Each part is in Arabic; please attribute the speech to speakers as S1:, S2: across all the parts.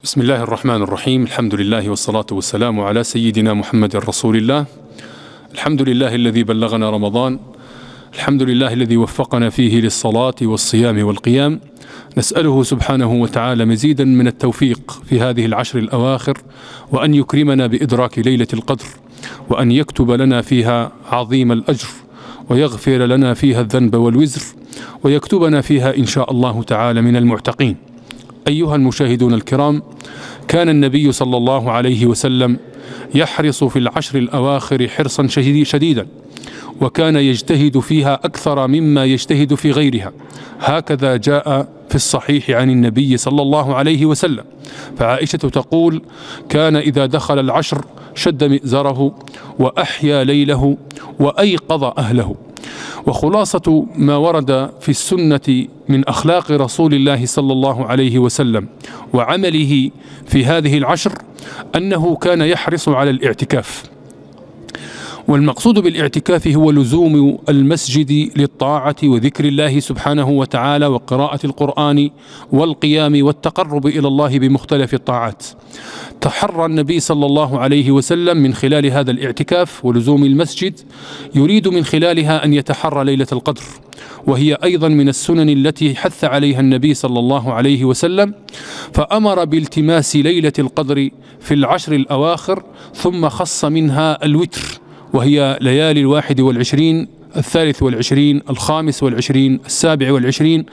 S1: بسم الله الرحمن الرحيم. الحمد لله والصلاة والسلام على سيدنا محمد رسول الله. الحمد لله الذي بلغنا رمضان، الحمد لله الذي وفقنا فيه للصلاة والصيام والقيام. نسأله سبحانه وتعالى مزيدا من التوفيق في هذه العشر الأواخر، وأن يكرمنا بإدراك ليلة القدر، وأن يكتب لنا فيها عظيم الأجر، ويغفر لنا فيها الذنب والوزر، ويكتبنا فيها إن شاء الله تعالى من المعتقين. أيها المشاهدون الكرام، كان النبي صلى الله عليه وسلم يحرص في العشر الأواخر حرصا شديدا، وكان يجتهد فيها أكثر مما يجتهد في غيرها. هكذا جاء في الصحيح عن النبي صلى الله عليه وسلم، فعائشة تقول: كان إذا دخل العشر شد مئزره وأحيا ليله وأيقظ أهله. وخلاصة ما ورد في السنة من أخلاق رسول الله صلى الله عليه وسلم وعمله في هذه العشر أنه كان يحرص على الاعتكاف. والمقصود بالاعتكاف هو لزوم المسجد للطاعة وذكر الله سبحانه وتعالى وقراءة القرآن والقيام والتقرب إلى الله بمختلف الطاعات. تحرى النبي صلى الله عليه وسلم من خلال هذا الاعتكاف ولزوم المسجد، يريد من خلالها أن يتحرى ليلة القدر، وهي أيضا من السنن التي حث عليها النبي صلى الله عليه وسلم، فأمر بالتماس ليلة القدر في العشر الأواخر، ثم خص منها الوتر، وهي ليالي 21 23 25 27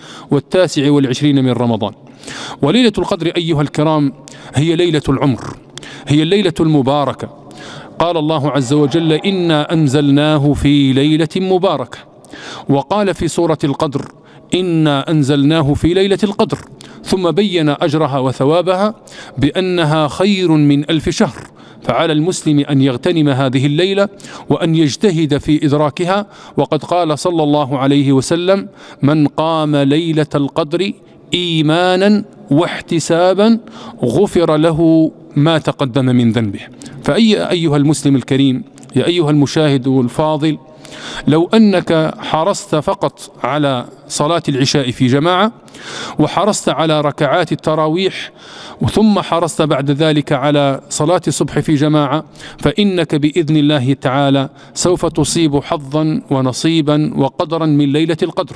S1: 29 من رمضان. وليلة القدر أيها الكرام هي ليلة العمر، هي الليلة المباركة. قال الله عز وجل: إنا أنزلناه في ليلة مباركة. وقال في سورة القدر: إنا أنزلناه في ليلة القدر. ثم بين أجرها وثوابها بأنها خير من 1000 شهر. فعلى المسلم أن يغتنم هذه الليلة وأن يجتهد في إدراكها. وقد قال صلى الله عليه وسلم: من قام ليلة القدر إيمانا واحتسابا غفر له ما تقدم من ذنبه. أيها المسلم الكريم، يا أيها المشاهد الفاضل، لو أنك حرصت فقط على صلاة العشاء في جماعة، وحرصت على ركعات التراويح، ثم حرصت بعد ذلك على صلاة الصبح في جماعة، فإنك بإذن الله تعالى سوف تصيب حظا ونصيبا وقدرا من ليلة القدر.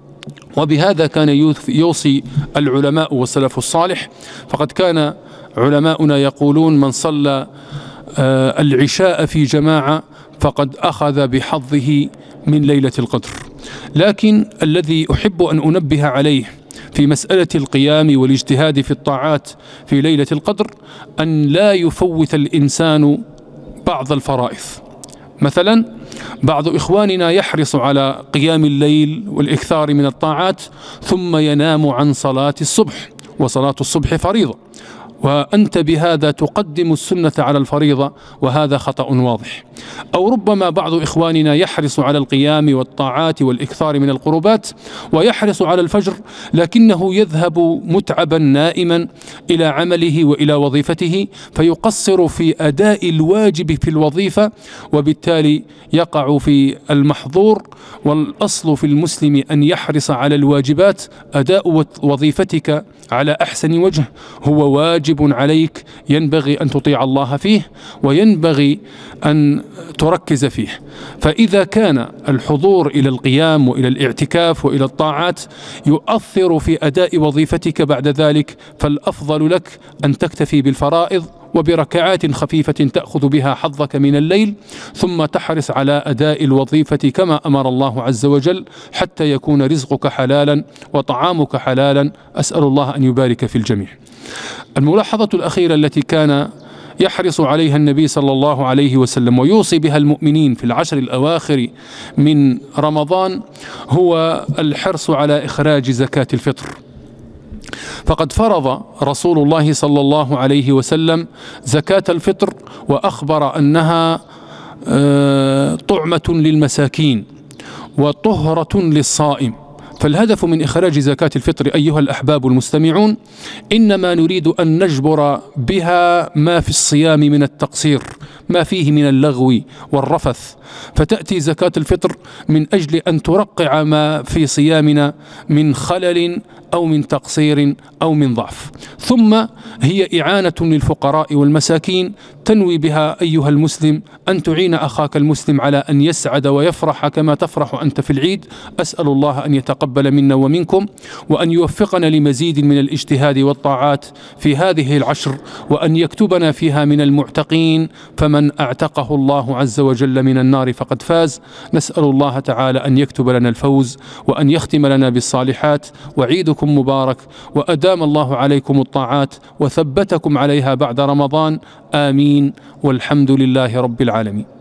S1: وبهذا كان يوصي العلماء والسلف الصالح، فقد كان علماؤنا يقولون: من صلى العشاء في جماعة فقد أخذ بحظه من ليلة القدر. لكن الذي أحب أن أنبه عليه في مسألة القيام والاجتهاد في الطاعات في ليلة القدر أن لا يفوت الإنسان بعض الفرائض. مثلا بعض إخواننا يحرص على قيام الليل والإكثار من الطاعات، ثم ينام عن صلاة الصبح، وصلاة الصبح فريضة، وأنت بهذا تقدم السنة على الفريضة، وهذا خطأ واضح. أو ربما بعض إخواننا يحرص على القيام والطاعات والإكثار من القربات، ويحرص على الفجر، لكنه يذهب متعبا نائما إلى عمله وإلى وظيفته، فيقصر في أداء الواجب في الوظيفة، وبالتالي يقع في المحظور. والأصل في المسلم أن يحرص على الواجبات. أداء وظيفتك على أحسن وجه هو واجب عليك، ينبغي أن تطيع الله فيه، وينبغي أن تركز فيه. فإذا كان الحضور إلى القيام وإلى الاعتكاف وإلى الطاعات يؤثر في أداء وظيفتك بعد ذلك، فالأفضل لك أن تكتفي بالفرائض وبركعات خفيفة تأخذ بها حظك من الليل، ثم تحرص على أداء الوظيفة كما أمر الله عز وجل، حتى يكون رزقك حلالا وطعامك حلالا. أسأل الله أن يبارك في الجميع. الملاحظة الأخيرة التي كان يحرص عليها النبي صلى الله عليه وسلم ويوصي بها المؤمنين في العشر الأواخر من رمضان هو الحرص على إخراج زكاة الفطر. فقد فرض رسول الله صلى الله عليه وسلم زكاة الفطر، وأخبر أنها طعمة للمساكين وطهرة للصائم. فالهدف من إخراج زكاة الفطر أيها الأحباب المستمعون إنما نريد أن نجبر بها ما في الصيام من التقصير، ما فيه من اللغو والرفث، فتأتي زكاة الفطر من أجل أن ترقع ما في صيامنا من خلل أو من تقصير أو من ضعف. ثم هي إعانة للفقراء والمساكين تنوي بها أيها المسلم أن تعين أخاك المسلم على أن يسعد ويفرح كما تفرح أنت في العيد. أسأل الله أن يتقبل منا ومنكم، وأن يوفقنا لمزيد من الاجتهاد والطاعات في هذه العشر، وأن يكتبنا فيها من المعتقين، فمن أعتقه الله عز وجل من النار فقد فاز. نسأل الله تعالى أن يكتب لنا الفوز وأن يختم لنا بالصالحات. وعيدكم مبارك، وأدام الله عليكم الطاعات وثبتكم عليها بعد رمضان. آمين، والحمد لله رب العالمين.